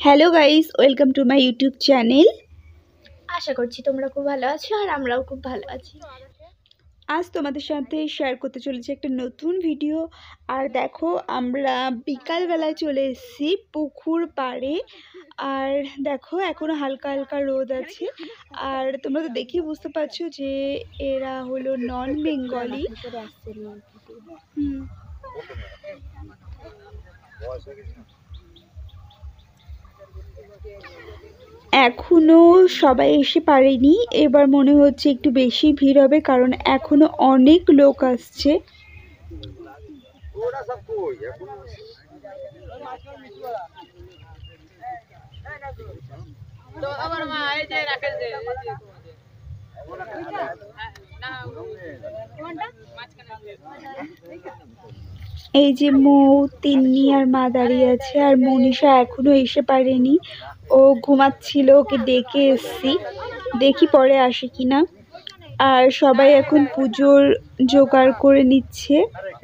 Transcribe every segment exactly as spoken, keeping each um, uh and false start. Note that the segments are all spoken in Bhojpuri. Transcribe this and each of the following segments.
Hello guys, welcome to my YouTube channel. আশা করছি তোমরা খুব ভালো আছো আর আমরাও খুব ভালো আছি। আজ তোমাদের সাথে শেয়ার করতে চলেছি একটা নতুন ভিডিও। আর দেখো, আমরা বিকালবেলায় চলে এসেছি পুকুর পাড়ে। আর দেখো, এখনো হালকা হালকা রোদ আছে। আর তোমরা তো দেখে বুঝতে পারছো যে এরা হলো নন বেঙ্গলি। হুম এখনো সবাই এসে পারেনি, এবার মনে হচ্ছে একটু বেশি ভিড় হবে, কারণ এখনো অনেক লোক আসছে। এই যে মৌ, তিন্নি আর মা দাঁড়িয়ে আছে, আর মনীষা এখনো এসে পারেনি, ও ঘুমাচ্ছিল, ওকে ডেকে এসছি, দেখি পরে আসে কিনা। আর সবাই এখন পুজোর জোগাড় করে নিচ্ছে।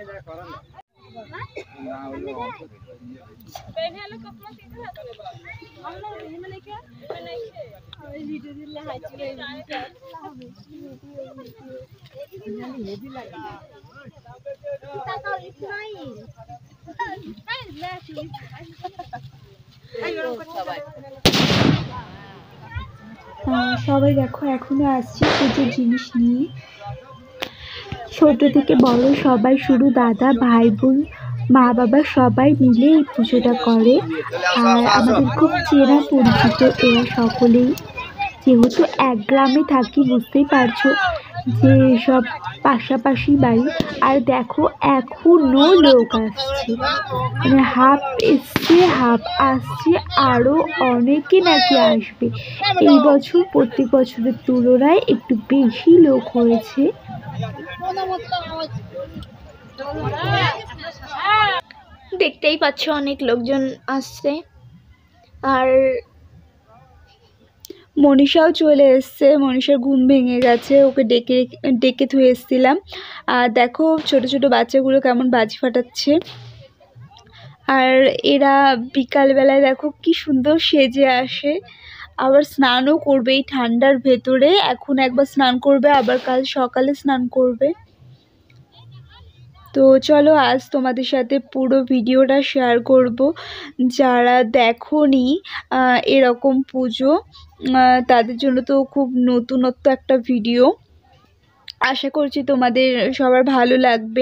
সবাই দেখো এখনো আসছে পুজোর জিনিস নিয়ে, ছোট থেকে বড় সবাই, শুধু দাদা ভাই বোন মা বাবা সবাই মিলে এই পুজোটা করে। আর আমাদের খুব চেনা পরিচিত এরা সকলেই, যেহেতু এক গ্রামে থাকি বুঝতেই পারছো যে সব পাশাপাশি বাড়ি। আর দেখো এখনো লোক আসছে, মানে হাফ এসছে হাফ আসছে, আরো অনেকে নাকি আসবে। এই বছর প্রত্যেক বছরের তুলনায় একটু বেশি লোক হয়েছে। দেখতেই পাচ্ছ অনেক লোকজন আসছে। আর মনীষাও চলে এসছে, মনীষার ঘুম ভেঙে গেছে, ওকে ডেকে ডেকে থুয়ে এসেছিলাম। আর দেখো ছোট ছোট বাচ্চাগুলো কেমন বাজি ফাটাচ্ছে। আর এরা বিকালবেলায় দেখো কি সুন্দর সেজে আসে, আবার স্নানও করবে এই ঠান্ডার ভেতরে। এখন একবার স্নান করবে, আবার কাল সকালে স্নান করবে। তো চলো আজ তোমাদের সাথে পুরো ভিডিওটা শেয়ার করব। যারা দেখোনি এরকম পুজো, তাদের জন্য তো খুব নতুনত্ব একটা ভিডিও। আশা করছি তোমাদের সবার ভালো লাগবে।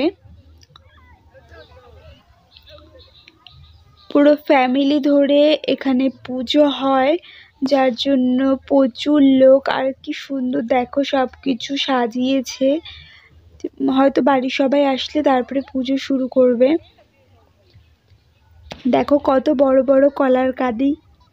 পুরো ফ্যামিলি ধরে এখানে পুজো হয়, যার জন্য প্রচুর লোক। আর কি সুন্দর দেখো সব কিছু সাজিয়েছে, হয়তো বাড়ির সবাই আসলে তারপরে পুজো শুরু করবে। দেখো কত বড় বড় কলার কাঁদি।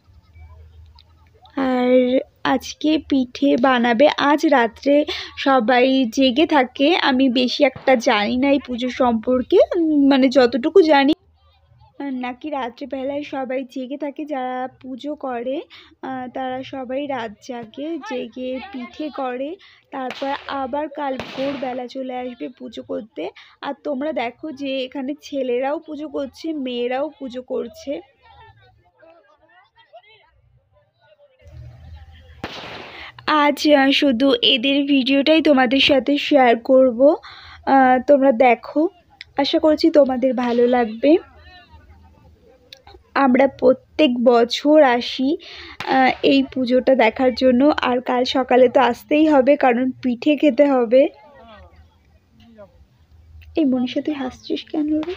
আর আজকে পিঠে বানাবে, আজ রাত্রে সবাই জেগে থাকে। আমি বেশি একটা জানি না এই পুজো সম্পর্কে, মানে যতটুকু জানি নাকি রাত্রিবেলায় সবাই জেগে থাকে, যারা পুজো করে তারা সবাই রাত জাগে, জেগে পিঠে করে, তারপর আবার কাল ভোরবেলা চলে আসবে পুজো করতে। আর তোমরা দেখো যে এখানে ছেলেরাও পুজো করছে, মেয়েরাও পুজো করছে। আজ শুধু এদের ভিডিওটাই তোমাদের সাথে শেয়ার করব, তোমরা দেখো, আশা করছি তোমাদের ভালো লাগবে। আমরা প্রত্যেক বছর আসি এই পুজোটা দেখার জন্য, আর কাল সকালে তো আসতেই হবে, কারণ পিঠে খেতে হবে। এই মনীষা তুই হাসছিস কেন রে?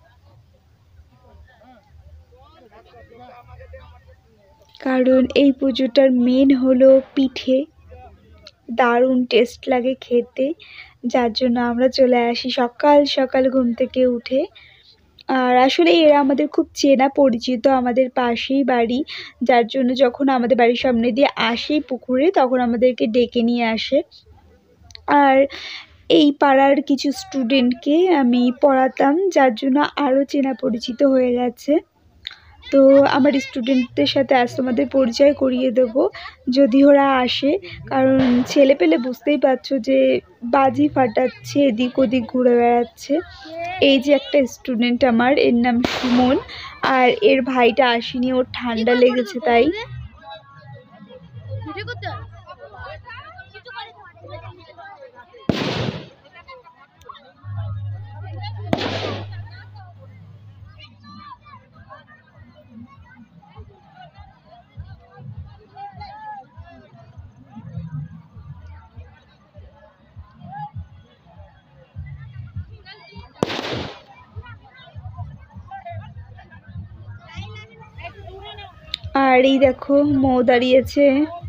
কারণ এই পুজোটার মেন হলো পিঠে, দারুণ টেস্ট লাগে খেতে, যার জন্য আমরা চলে আসি সকাল সকাল ঘুম থেকে উঠে। আর আসলে এরা আমাদের খুব চেনা পরিচিত, আমাদের পাশেই বাড়ি, যার জন্য যখন আমাদের বাড়ির সামনে দিয়ে আসে পুকুরে তখন আমাদেরকে ডেকে নিয়ে আসে। আর এই পাড়ার কিছু স্টুডেন্টকে আমি পড়াতাম, যার জন্য আরও চেনা পরিচিত হয়ে গেছে। তো আমার স্টুডেন্টদের সাথে আজ তোমাদের পরিচয় করিয়ে দেব, যদি ওরা আসে, কারণ ছেলে পেলে বুঝতেই পারছো যে বাজি ফাটাচ্ছে, এদিক ওদিক ঘুরে বেড়াচ্ছে। এই যে একটা স্টুডেন্ট আমার, এর নাম সুমন, আর এর ভাইটা আসেনি, ওর ঠান্ডা লেগেছে তাই। আর এই দেখো মৌ দাঁড়িয়েছে,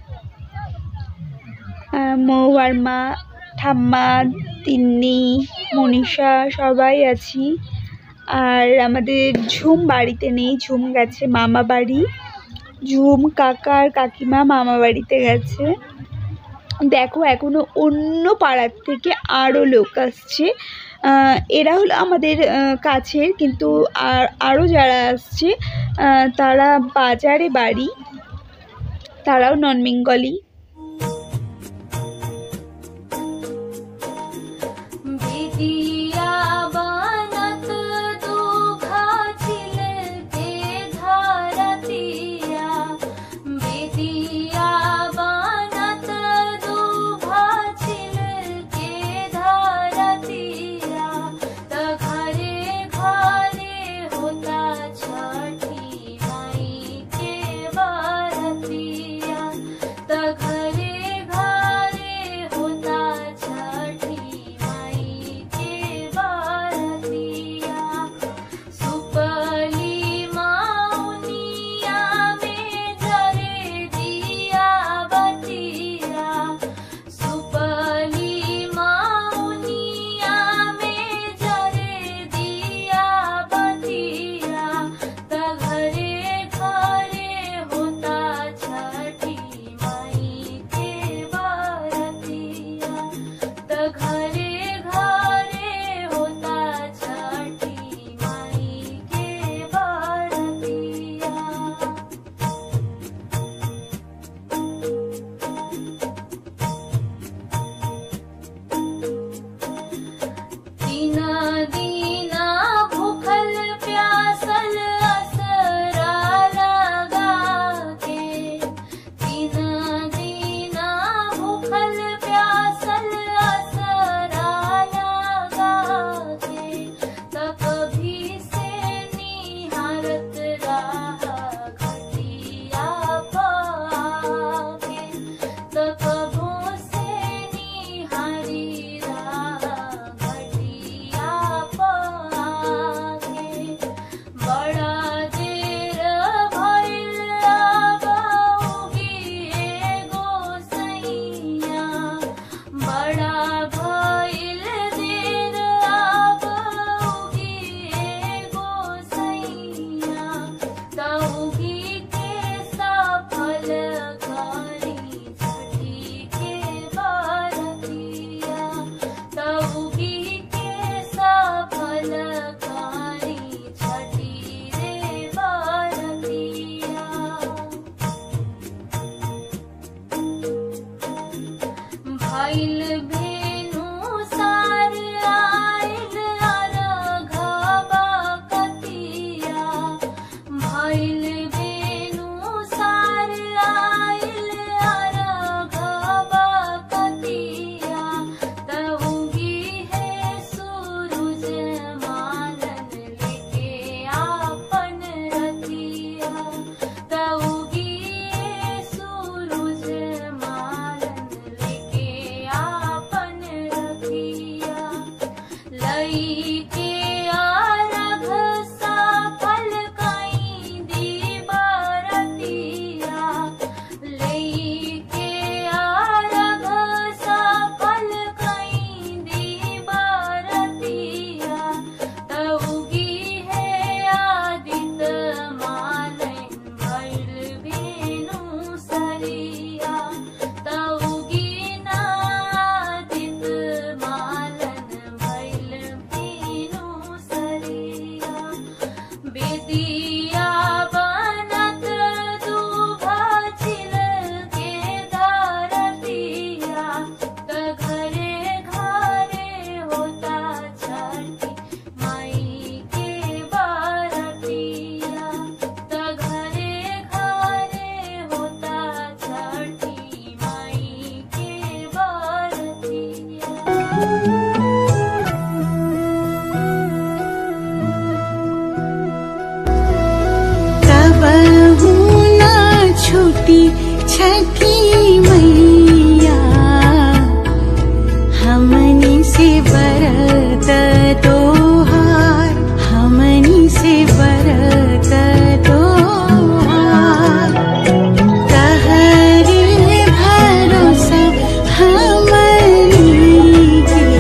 মৌ আর মা, ঠাম্মা, তিন্নি, মনীষা সবাই আছি। আর আমাদের ঝুম বাড়িতে নেই, ঝুম গেছে মামা বাড়ি। ঝুম কাকা আর কাকিমা মামা বাড়িতে গেছে। দেখো এখনো অন্য পাড়ার থেকে আরও লোক আসছে। এরা হলো আমাদের কাছের, কিন্তু আর আরও যারা আসছে তারা বাজারে বাড়ি, তারাও নন বেঙ্গলি। the छूटी छठी मैया हमनी से बरत तोहार, हमनी से बरत तोहार। तहरे भरोसा हमनी के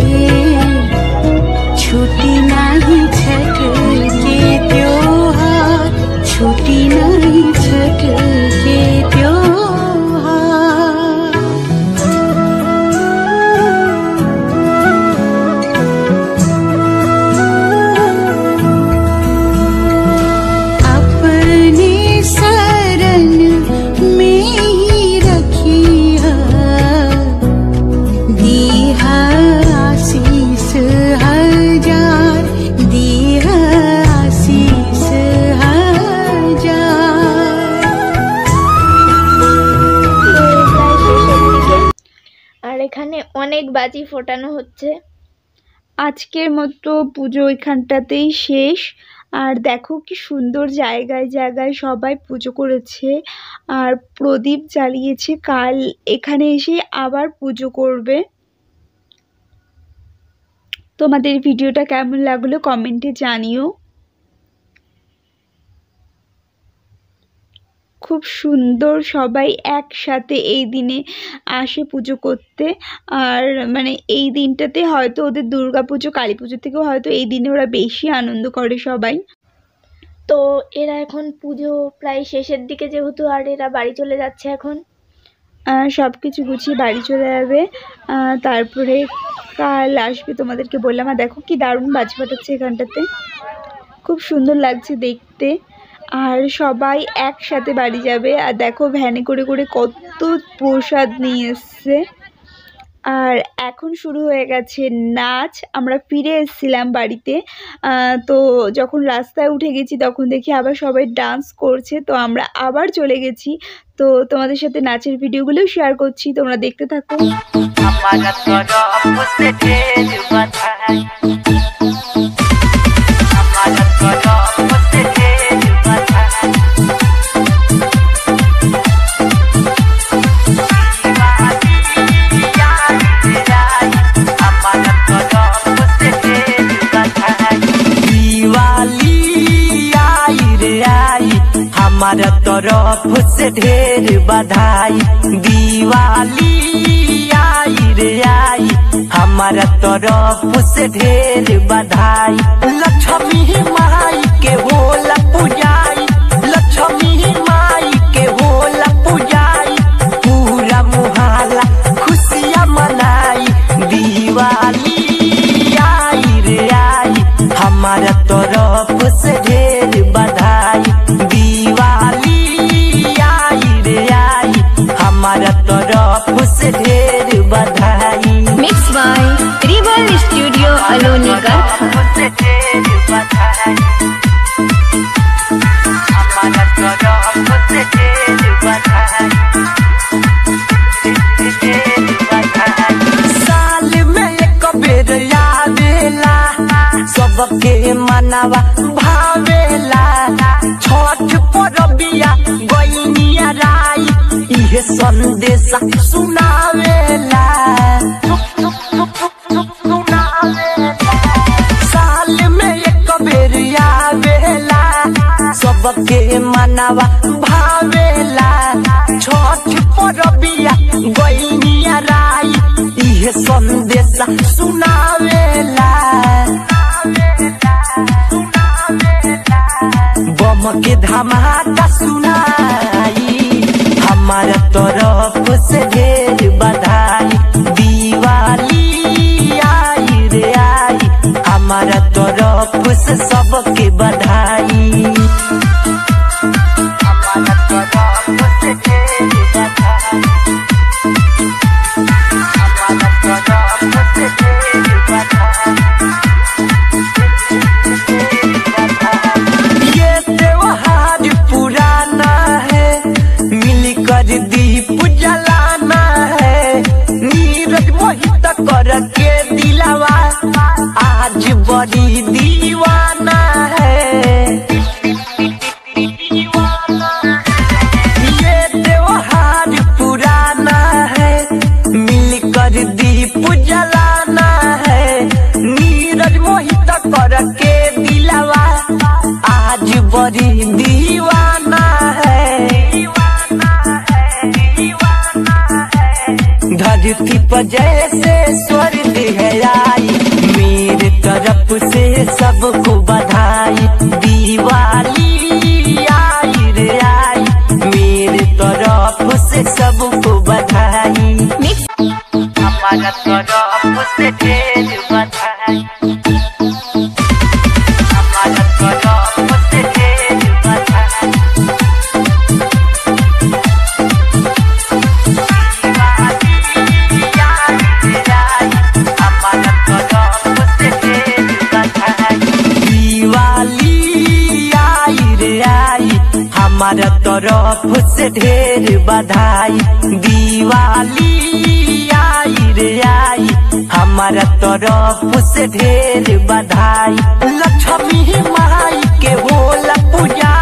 छूटी नहीं छठ के त्योहार, छूटी नहीं छठ के त्योहार। अपने शरण में ही रखिया, दीहा आशीष हजार, दीहा आशीष আর এখানে অনেক বাজি ফোটানো হচ্ছে। আজকের মতো পুজো এখানটাতেই শেষ। আর দেখো কি সুন্দর জায়গায় জায়গায় সবাই পুজো করেছে আর প্রদীপ জ্বালিয়েছে। কাল এখানে এসে আবার পুজো করবে। তোমাদের ভিডিওটা কেমন লাগলো কমেন্টে জানিও। খুব সুন্দর, সবাই একসাথে এই দিনে আসে পুজো করতে। আর মানে এই দিনটাতে হয়তো ওদের দুর্গা পুজো কালী পুজো থেকেও হয়তো এই দিনে ওরা বেশি আনন্দ করে সবাই। তো এরা এখন পুজো প্রায় শেষের দিকে যেহেতু, আর এরা বাড়ি চলে যাচ্ছে এখন। সব কিছু গুছিয়ে বাড়ি চলে যাবে। তারপরে কাল আসবে তোমাদেরকে বললাম। আর দেখো কি দারুণ বাজি ফাটাচ্ছে এখানটাতে, খুব সুন্দর লাগছে দেখতে। আর সবাই একসাথে বাড়ি যাবে। আর দেখো ভ্যানে করে করে কত প্রসাদ নিয়ে এসছে। আর এখন শুরু হয়ে গেছে নাচ। আমরা ফিরে এসেছিলাম বাড়িতে, তো যখন রাস্তায় উঠে গেছি তখন দেখি আবার সবাই ডান্স করছে। তো আমরা আবার চলে গেছি। তো তোমাদের সাথে নাচের ভিডিওগুলোও শেয়ার করছি, তোমরা দেখতে থাকো। हमारा तरफ से ढेर बधाई, दिवाली आई रे आई, हमारा तरफ से ढेर बधाई। लक्ष्मी माई के होला पूजाई, लक्ष्मी माई के होला पूजाई, पूरा मुहल्ला खुशियाँ मनाई। दिवाली आई रे आई, हमारा तरफ से ढेर बधाई, दिवाली आई रे आई, हमारा तरफ से ढेर बधाई। Mix by river studio Alonigarh. हमारा तरफ से ढेर बधाई। साल में एक बेर आवेला, सबके मनावा भावेला। छठ परबिया गइनिया राई, इहे संदेशा सुनावेला। साल में एक बेर आवेला, सबके मनावा भावेला। छठ परबिया गइनिया राई, इहे संदेशा सुनावेला। बम के धमाका सुनाई, हमारा तरफ से ढेर बधाई। दिवाली आई रे आई, हमारा तरफ से सबके बधाई। हमारा तरफ से ढेर बधाई, हमारा तरफ से ढेर बधाई। ये त्योहार पुराना है, मिलकर दीप जलाना है। नीरज मोहित कर के दी दीप जैसे स्वर्ग है आई, मेरे तरफ से सबको बधाई। दिवाली आई रे आई, मेरे तरफ से सबको बधाई। हमारा तरफ से ढेर बधाई, हमारा तरफ से ढेर बधाई। हमारा तरफ से ढेर बधाई। दिवाली आई रे आई, हमारा तरफ से ढेर बधाई। लक्ष्मी माई के होला पूजा,